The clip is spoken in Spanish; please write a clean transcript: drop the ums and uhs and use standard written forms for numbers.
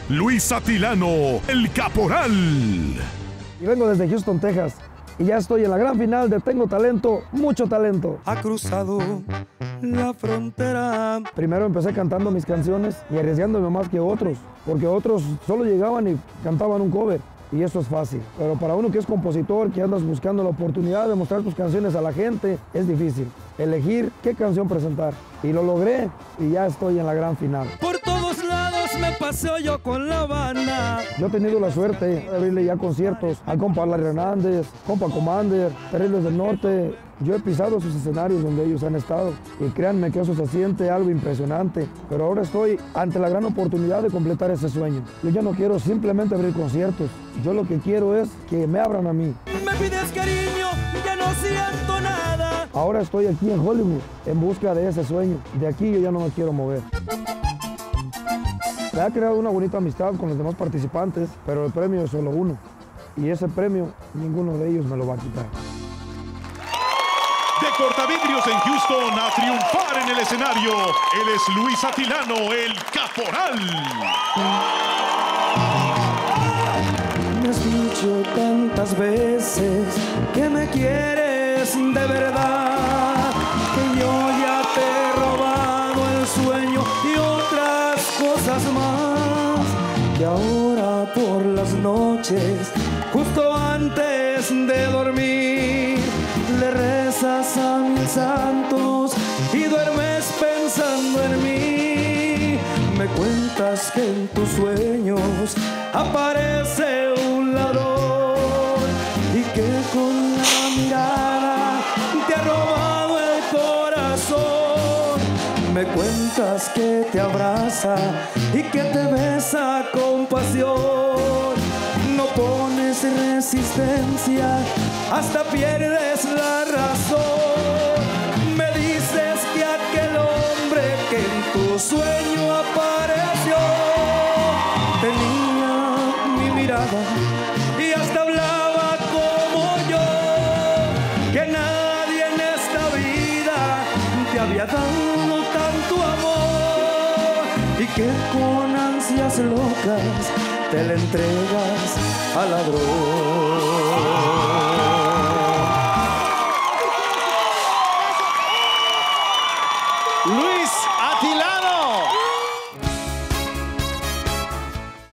Luis Atilano, el Caporal. Y vengo desde Houston, Texas. Y ya estoy en la gran final de Tengo Talento, Mucho Talento. Ha cruzado la frontera. Primero empecé cantando mis canciones y arriesgándome más que otros, porque otros solo llegaban y cantaban un cover. Y eso es fácil. Pero para uno que es compositor, que andas buscando la oportunidad de mostrar tus canciones a la gente, es difícil elegir qué canción presentar. Y lo logré y ya estoy en la gran final. Por todos lados me paseo yo con la banda. Yo he tenido la suerte de abrirle ya conciertos al compa Larry Hernández, compa Commander, Terribles del Norte. Yo he pisado sus escenarios donde ellos han estado y créanme que eso se siente algo impresionante. Pero ahora estoy ante la gran oportunidad de completar ese sueño. Yo ya no quiero simplemente abrir conciertos. Yo lo que quiero es que me abran a mí. Me pides cariño, ya no siento nada. Ahora estoy aquí en Hollywood en busca de ese sueño. De aquí yo ya no me quiero mover. Me ha creado una bonita amistad con los demás participantes, pero el premio es solo uno. Y ese premio ninguno de ellos me lo va a quitar. De Cortavidrios en Houston a triunfar en el escenario, él es Luis Atilano, el Caporal. Me has dicho tantas veces que me quieres de verdad, que yo ya te he robado el sueño y otras cosas más, que ahora por las noches, justo antes de dormir, le rezas a mis santos y duermes pensando en mí. Me cuentas que en tus sueños aparece un ladrón y que con la mirada te ha robado el corazón. Me cuentas que te abraza y que te besa con pasión. No pones resistencia, hasta pierdes la razón. Me dices que aquel hombre que en tu sueño apareció tenía mi mirada y hasta hablaba como yo, que nadie en esta vida te había dado tanto amor y que con ansias locas te le entregas al ladrón.